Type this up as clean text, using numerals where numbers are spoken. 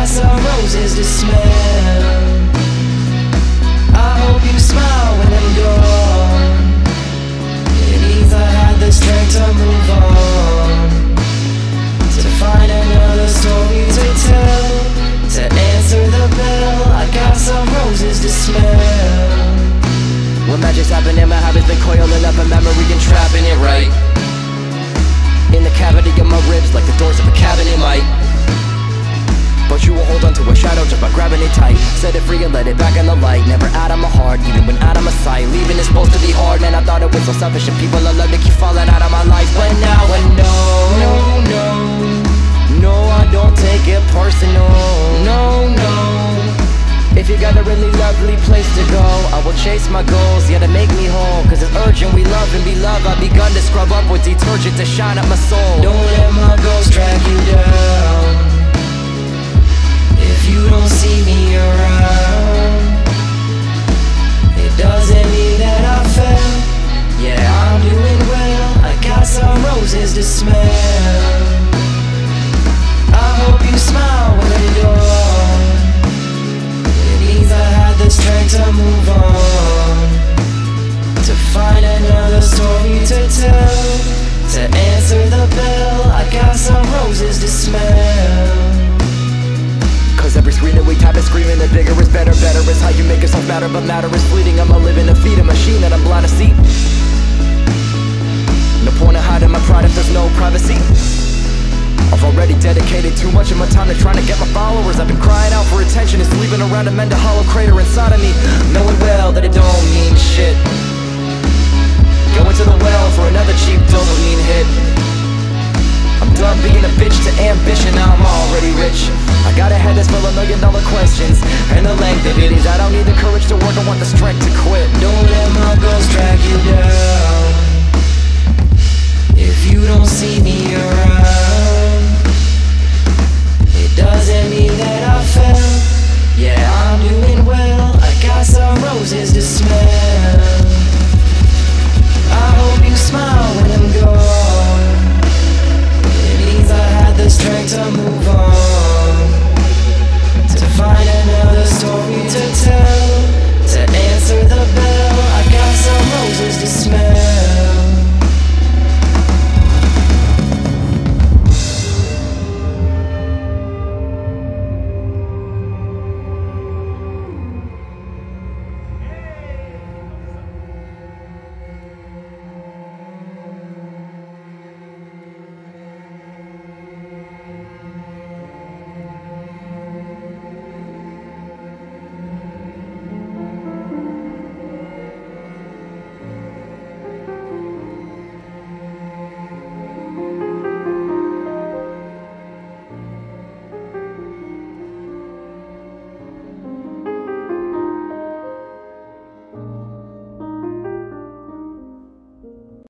got some roses to smell. I hope you smile when I'm gone. It means I had the strength to move on, to find another story to tell, to answer the bell. I got some roses to smell. When magic's happening, my habits been coiling up in memory and trapping it right in the cavity of my ribs, like the doors of a cabinet might. But you will hold on to a shadow just by grabbing it tight. Set it free and let it back in the light. Never out of my heart, even when out of my sight. Leaving is supposed to be hard, man, I thought it was so selfish. And people I love to keep falling out of my life. But now I know, no, I don't take it personal. No, if you got a really lovely place to go, I will chase my goals, yeah, to make me whole. Cause it's urgent, we love and be loved. I've begun to scrub up with detergent to shine up my soul. Don't let my ghost drag you down. If you don't see me around, it doesn't mean that I fell. Yeah, I'm doing well. I got some roses to smell. I hope you smile when I'm gone. It means I had the strength to move on, to find another story to tell, to answer the bell. I got some roses to smell. Cause every screen that we type is screaming that bigger is better. Better is how you make yourself matter, but matter is fleeting. I'm a living, a feed, a machine that I'm blind to see. No point in hiding my pride if there's no privacy. I've already dedicated too much of my time to trying to get my followers. I've been crying out for attention, it's leaving around to mend a hollow crater inside of me, knowing well that it don't mean shit. Going to the well for another cheap dopamine hit. I'm done being a bitch to ambition, now I'm already rich. I got a head that's full of $1 million questions, and the length of it is I don't need the courage to work, I want the strength to